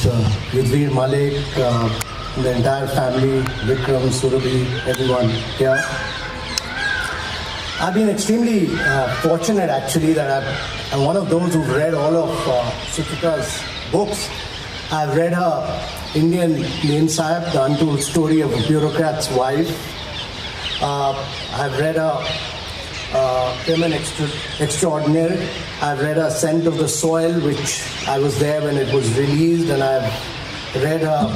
Suchita Malik, the entire family, Vikram, Surabhi, everyone here. I've been extremely fortunate actually that I'm one of those who've read all of Suchita's books. I've read her Indian Name Sahib, the untold story of a bureaucrat's wife. I've read her Women Extraordinary. I've read her Scent of the Soil, which I was there when it was released, and I've read her,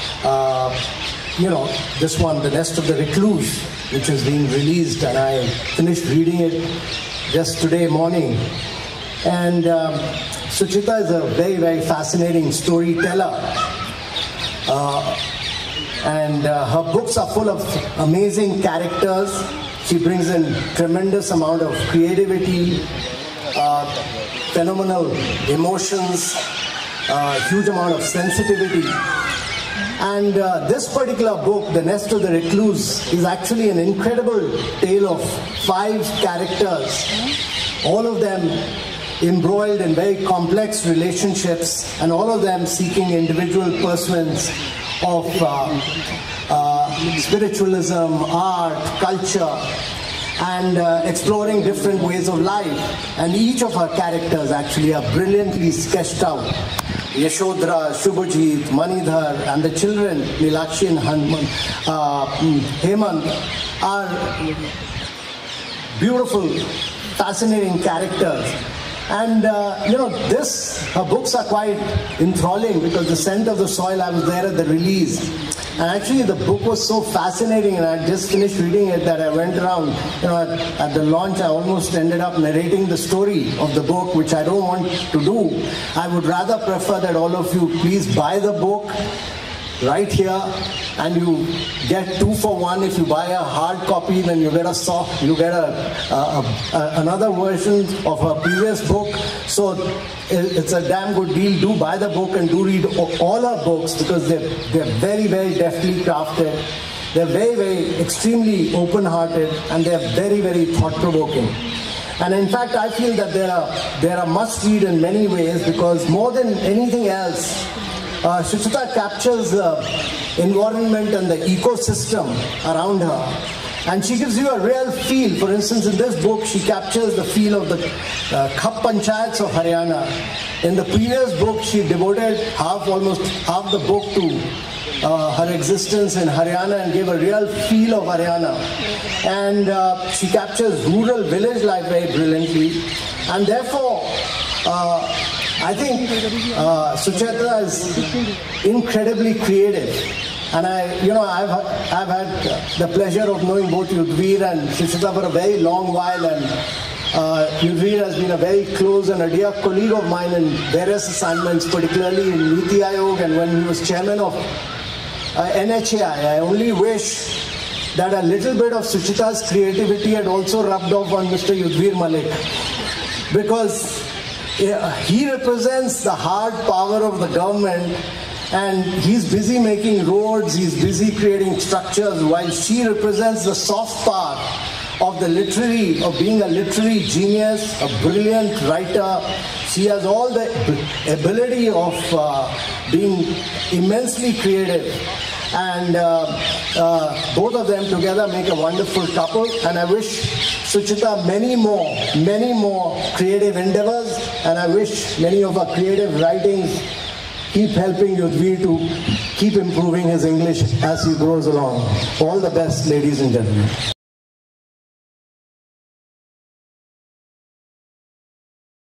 this one, The Nest of the Recluse, which is being released, and I finished reading it just today morning. And Suchita is a very, very fascinating storyteller. And her books are full of amazing characters. She brings in tremendous amount of creativity, phenomenal emotions, huge amount of sensitivity. And this particular book, The Nest of the Recluse, is actually an incredible tale of 5 characters, all of them embroiled in very complex relationships, and all of them seeking individual pursuits of spiritualism, art, culture, and exploring different ways of life. And each of her characters actually are brilliantly sketched out. Yashodhara, Shubhajit, Manidhar, and the children, Nilakshi and Hemant, are beautiful, fascinating characters. And her books are quite enthralling, because The Scent of the Soil, I was there at the release. And actually the book was so fascinating, and I just finished reading it, that I went around, at the launch I almost ended up narrating the story of the book, which I don't want to do. I would rather prefer that all of you please buy the book right here, and you get 2 for 1. If you buy a hard copy, then you get another version of her previous book. So it's a damn good deal. Do buy the book and do read all her books, because they're very, very deftly crafted. They're very, very extremely open-hearted, and they're very, very thought-provoking. And in fact, I feel that they're a must-read in many ways, because more than anything else, Suchita captures the environment and the ecosystem around her, and she gives you a real feel. For instance, in this book, she captures the feel of the Khap Panchayats of Haryana. In the previous book, she devoted almost half the book to her existence in Haryana and gave a real feel of Haryana. And she captures rural village life very brilliantly, and therefore I think Suchita is incredibly creative. And I've had the pleasure of knowing both Yudhvir and Suchita for a very long while, and Yudhvir has been a very close and a dear colleague of mine in various assignments, particularly in NITI Aayog and when he was chairman of NHAI. I only wish that a little bit of Suchita's creativity had also rubbed off on Mr. Yudhvir Malik, because he represents the hard power of the government, and he's busy making roads, he's busy creating structures, while she represents the soft part of being a literary genius, a brilliant writer. She has all the ability of being immensely creative. And both of them together make a wonderful couple, and I wish Suchita many more creative endeavors, and I wish many of her creative writings keep helping Yudhvir to keep improving his English as he grows along. All the best, ladies and gentlemen.